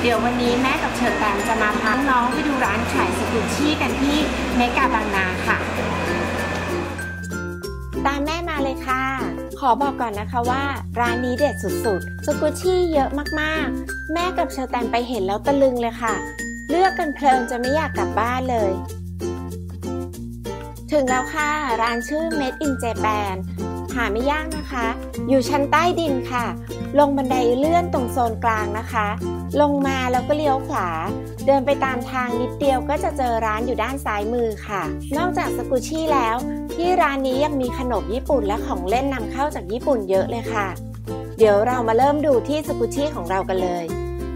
ดี๋ยววันนี้แม่กับเชอร์แตมจะมาพาน้องไปดูร้านขายสกุชชี่กันที่เมกาบางนาค่ะตามแม่มาเลยค่ะขอบอกก่อนนะคะว่าร้านนี้เด็ดสุดๆสกุชชี่เยอะมากๆแม่กับเชอร์แตมไปเห็นแล้วตะลึงเลยค่ะเลือกกันเพลินจะไม่อยากกลับบ้านเลยถึงแล้วค่ะร้านชื่อ Made in Japan หาไม่ยากนะคะอยู่ชั้นใต้ดินค่ะลงบันไดเลื่อนตรงโซนกลางนะคะลงมาแล้วก็เลี้ยวขวาเดินไปตามทางนิดเดียวก็จะเจอร้านอยู่ด้านซ้ายมือค่ะนอกจากสกุชชี่แล้วที่ร้านนี้ยังมีขนมญี่ปุ่นและของเล่นนำเข้าจากญี่ปุ่นเยอะเลยค่ะเดี๋ยวเรามาเริ่มดูที่สกุชชี่ของเรากันเลย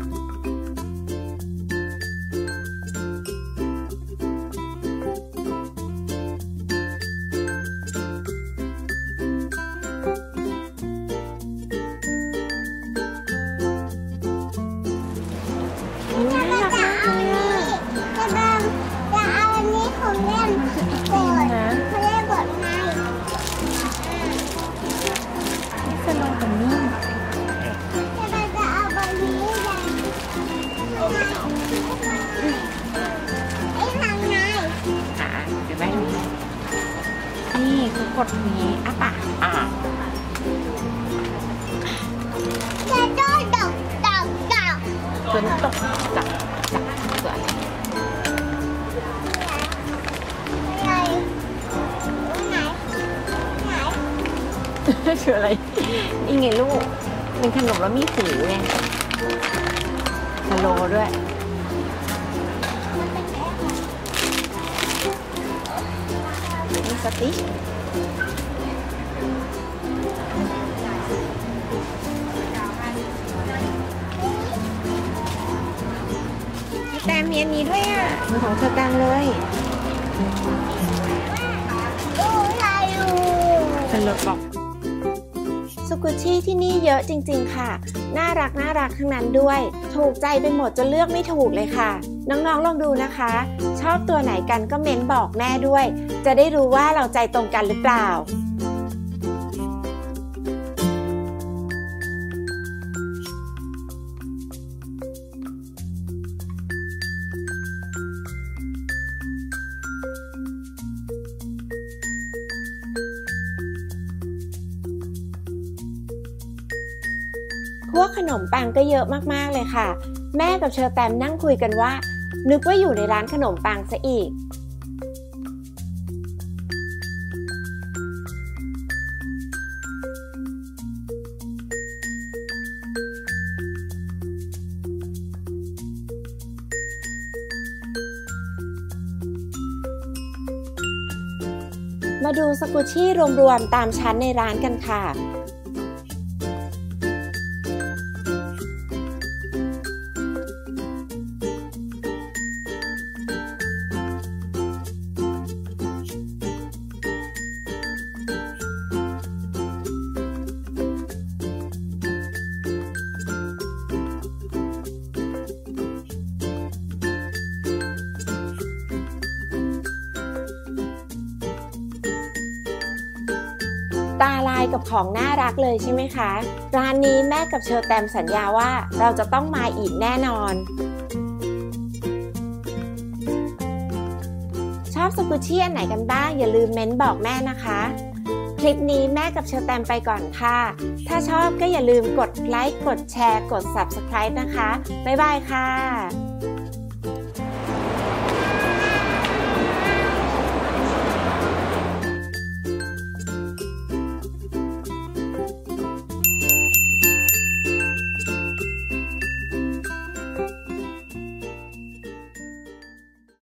นี่คือกดตรงนี้อ่ะป่ะจะโดนดอกฝนตกจับสวยคืออะไรนี่ไงลูกเป็นขนมแล้วมีหูไงสโลด้วยมีสติ๊กแต่มีอันนี้ด้วยอ่ะมือของเธอตังเลยเป็นรถบอกสกุชชี่ที่นี่เยอะจริงๆค่ะน่ารักทั้งนั้นด้วยถูกใจไปหมดจนเลือกไม่ถูกเลยค่ะน้องๆลองดูนะคะชอบตัวไหนกันก็เม้นบอกแม่ด้วยจะได้รู้ว่าเราใจตรงกันหรือเปล่าพวกขนมปังก็เยอะมากๆเลยค่ะแม่กับเชอร์แตมนั่งคุยกันว่านึกว่าอยู่ในร้านขนมปังซะอีกมาดูสกุชชี่รวมๆตามชั้นในร้านกันค่ะตาลายกับของน่ารักเลยใช่ไหมคะร้านนี้แม่กับเชอร์แตมสัญญาว่าเราจะต้องมาอีกแน่นอนชอบสกุชชี่อันไหนกันบ้างอย่าลืมเม้นบอกแม่นะคะคลิปนี้แม่กับเชอร์แตมไปก่อนค่ะถ้าชอบก็อย่าลืมกดไลค์กดแชร์กด Subscribe นะคะบ๊ายบายค่ะ